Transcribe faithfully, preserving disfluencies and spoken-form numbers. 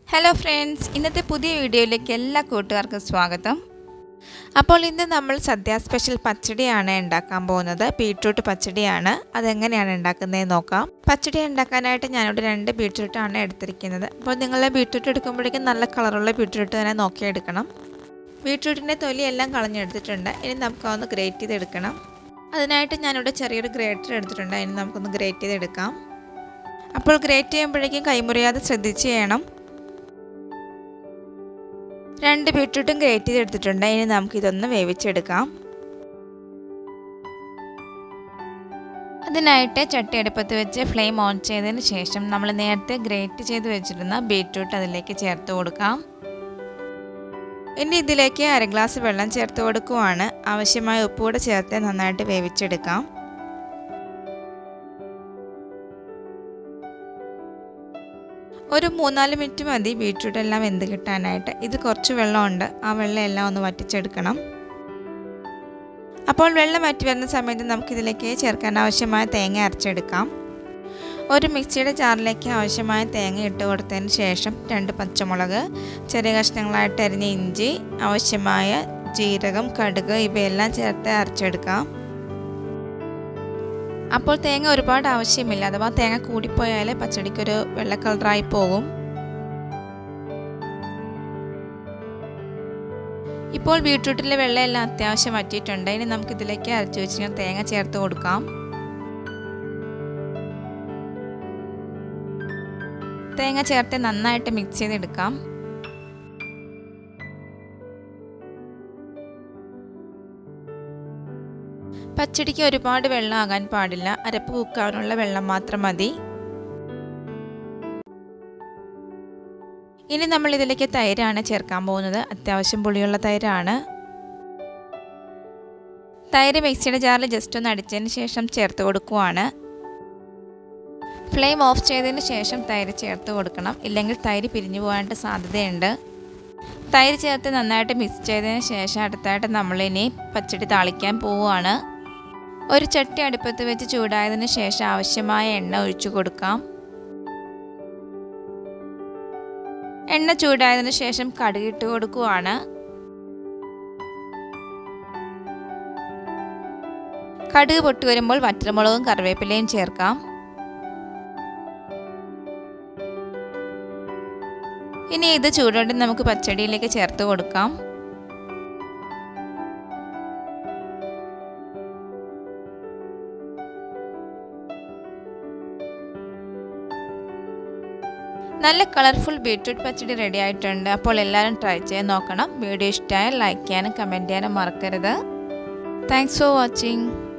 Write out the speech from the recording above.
Hello friends, ഇന്നത്തെ പുതിയ വീഡിയോയിലേക്ക് എല്ലാ കൂട്ടുകാർക്കും സ്വാഗതം. അപ്പോൾ ഇന്ന് നമ്മൾ സദ്യ സ്പെഷ്യൽ പച്ചടിയാണ് ഉണ്ടാക്കാൻ പോകുന്നത്. ബീട്രൂട്ട് പച്ചടിയാണ്. അതെങ്ങനെയാണ് ഉണ്ടാക്കുന്നതെന്ന് നോക്കാം. പച്ചടി ഉണ്ടാക്കാനായിട്ട് ഞാൻ ഇവിടെ രണ്ട് ബീട്രൂട്ട് ആണ് എടുത്തിരിക്കുന്നത്. അപ്പോൾ നിങ്ങൾ ബീട്രൂട്ട് എടുക്കുമ്പോഴേക്കും നല്ല കളറുള്ള ബീട്രൂട്ട് തന്നെ നോക്കി എടുക്കണം. ബീട്രൂട്ടിന്റെ തൊലി എല്ലാം കളഞ്ഞെടുത്തിട്ടുണ്ട്. ഇനി നമുക്ക് ഒന്ന് ഗ്രേറ്റ് ചെയ്ത് എടുക്കണം. അതിനായിട്ട് ഞാൻ ഇവിടെ ചെറിയൊരു ഗ്രേറ്റർ എടുത്തിട്ടുണ്ട്. ഇനി നമുക്കൊന്ന് ഗ്രേറ്റ് ചെയ്ത് എടുക്കാം. അപ്പോൾ ഗ്രേറ്റ് ചെയ്യുമ്പോഴേക്കും കൈമുറിയാതെ ശ്രദ്ധിച്ച് ചെയ്യണം. രണ്ട് ബീട്രൂട്ടും ഗ്രേറ്റ് ചെയ്തെടുത്തിട്ടുണ്ട്. ഇനി നമുക്ക് ഇതൊന്ന് വേവിച്ചെടുക്കാം. അതിനായിട്ട് ചട്ടി അടുപ്പത്ത് വെച്ച് ഫ്ലെയിം ഓൺ ചെയ്തതിന് ശേഷം നമ്മൾ നേരത്തെ ഗ്രേറ്റ് ചെയ്ത് വെച്ചിരുന്ന ബീട്രൂട്ട് അതിലേക്ക് ചേർത്ത് കൊടുക്കാം. ഇനി ഇതിലേക്ക് അര ഗ്ലാസ് വെള്ളം ചേർത്ത് കൊടുക്കുവാണ്. ആവശ്യമായ ഉപ്പ് കൂടെ ചേർത്ത് നന്നായിട്ട് വേവിച്ചെടുക്കാം. ഒരു മൂന്നാല് മിനിറ്റ് മതി ബീട്രൂട്ട് എല്ലാം വെന്ത് കിട്ടാനായിട്ട്. ഇത് കുറച്ച് വെള്ളമുണ്ട്, ആ വെള്ളം എല്ലാം ഒന്ന് വറ്റിച്ചെടുക്കണം. അപ്പോൾ വെള്ളം വറ്റി വരുന്ന സമയത്ത് നമുക്കിതിലേക്ക് ചേർക്കാൻ ആവശ്യമായ തേങ്ങ അരച്ചെടുക്കാം. ഒരു മിക്സിയുടെ ജാറിലേക്ക് ആവശ്യമായ തേങ്ങ ഇട്ട് കൊടുത്തതിന് ശേഷം രണ്ട് പച്ചമുളക്, ചെറിയ കഷ്ണങ്ങളായിട്ട് അരിഞ്ഞ ഇഞ്ചി, ആവശ്യമായ ജീരകം, കടുക് ഇവയെല്ലാം ചേർത്ത് അരച്ചെടുക്കാം. അപ്പോൾ തേങ്ങ ഒരുപാട് ആവശ്യമില്ല, അഥവാ തേങ്ങ കൂടിപ്പോയാൽ പച്ചടിക്കൊരു വെള്ള കളറായി പോകും. ഇപ്പോൾ ബീട്രൂട്ടിലെ വെള്ളം എല്ലാം അത്യാവശ്യം വറ്റിയിട്ടുണ്ട്. ഇനി നമുക്കിതിലേക്ക് അരച്ചു വെച്ചിരിക്കുന്ന തേങ്ങ ചേർത്ത് കൊടുക്കാം. തേങ്ങ ചേർത്ത് നന്നായിട്ട് മിക്സ് ചെയ്തെടുക്കാം. പച്ചടിക്ക് ഒരുപാട് വെള്ളം ആകാൻ പാടില്ല, അരപ്പ് കുക്കാനുള്ള വെള്ളം മാത്രം മതി. ഇനി നമ്മൾ ഇതിലേക്ക് തൈരാണ് ചേർക്കാൻ പോകുന്നത്. അത്യാവശ്യം പുളിയുള്ള തൈരാണ്. തൈര് മിക്സിയുടെ ജാറിൽ ജസ്റ്റ് ഒന്ന് അടിച്ചതിന് ശേഷം ചേർത്ത് കൊടുക്കുവാണ്. ഫ്ലെയിം ഓഫ് ചെയ്തതിന് ശേഷം തൈര് ചേർത്ത് കൊടുക്കണം, ഇല്ലെങ്കിൽ തൈര് പിരിഞ്ഞു പോകാനായിട്ട് സാധ്യതയുണ്ട്. തൈര് ചേർത്ത് നന്നായിട്ട് മിക്സ് ചെയ്തതിന് ശേഷം അടുത്തായിട്ട് നമ്മളിനി പച്ചടി താളിക്കാൻ പോവുകയാണ്. ഒരു ചട്ടി അടുപ്പത്ത് വെച്ച് ചൂടായതിനു ശേഷം ആവശ്യമായ എണ്ണ ഒഴിച്ചു കൊടുക്കാം. എണ്ണ ചൂടായതിനു ശേഷം കടുക് ഇട്ട് കൊടുക്കുവാണ്. കടുക് പൊട്ടി വരുമ്പോൾ വറ്റൽമുളകും കറിവേപ്പിലയും ചേർക്കാം. ഇനി ഇത് ചൂടോടെ നമുക്ക് പച്ചടിയിലേക്ക് ചേർത്ത് കൊടുക്കാം. നല്ല കളർഫുൾ ബീട്രൂട്ട് പച്ചടി റെഡി ആയിട്ടുണ്ട്. അപ്പോൾ എല്ലാവരും ട്രൈ ചെയ്ത് നോക്കണം. വീഡിയോ ഇഷ്ടമായാൽ ലൈക്ക് ചെയ്യാനും കമൻറ്റ് ചെയ്യാനും മറക്കരുത്. Thanks for watching.